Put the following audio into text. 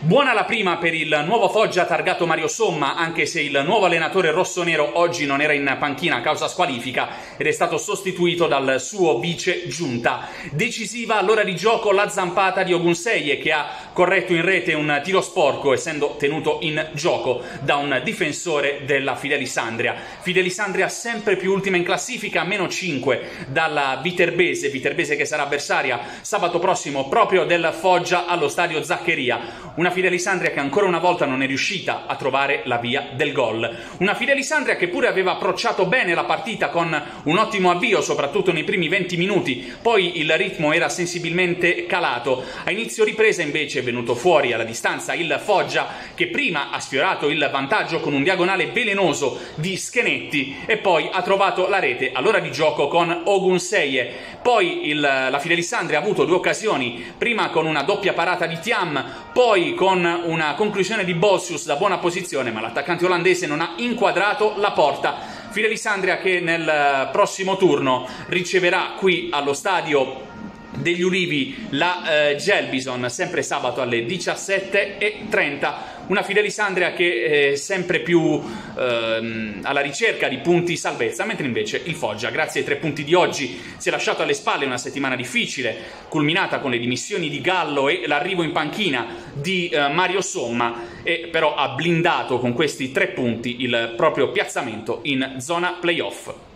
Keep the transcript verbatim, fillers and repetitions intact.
Buona la prima per il nuovo Foggia targato Mario Somma, anche se il nuovo allenatore rossonero oggi non era in panchina a causa squalifica ed è stato sostituito dal suo vice Giunta. Decisiva all'ora di gioco la zampata di Ogunseye, che ha corretto in rete un tiro sporco essendo tenuto in gioco da un difensore della Fidelisandria. Fidelisandria sempre più ultima in classifica, meno cinque dalla Viterbese, Viterbese che sarà avversaria sabato prossimo proprio del Foggia allo stadio Zaccheria. Una Fidelisandria che ancora una volta non è riuscita a trovare la via del gol. Una Fidelisandria che pure aveva approcciato bene la partita con un ottimo avvio, soprattutto nei primi venti minuti, poi il ritmo era sensibilmente calato. A inizio ripresa invece è venuto fuori alla distanza il Foggia, che prima ha sfiorato il vantaggio con un diagonale velenoso di Schenetti e poi ha trovato la rete all'ora di gioco con Ogunseye. Poi il, la Fidelisandria ha avuto due occasioni, prima con una doppia parata di Thiam, poi con una conclusione di Bolsius da buona posizione, ma l'attaccante olandese non ha inquadrato la porta. Fidelisandria che nel prossimo turno riceverà qui allo stadio degli Ulivi la eh, Gelbison, sempre sabato alle diciassette e trenta. Una Fidelisandria che è sempre più ehm, alla ricerca di punti salvezza, mentre invece il Foggia, grazie ai tre punti di oggi, si è lasciato alle spalle una settimana difficile, culminata con le dimissioni di Gallo e l'arrivo in panchina di eh, Mario Somma, e però ha blindato con questi tre punti il proprio piazzamento in zona playoff.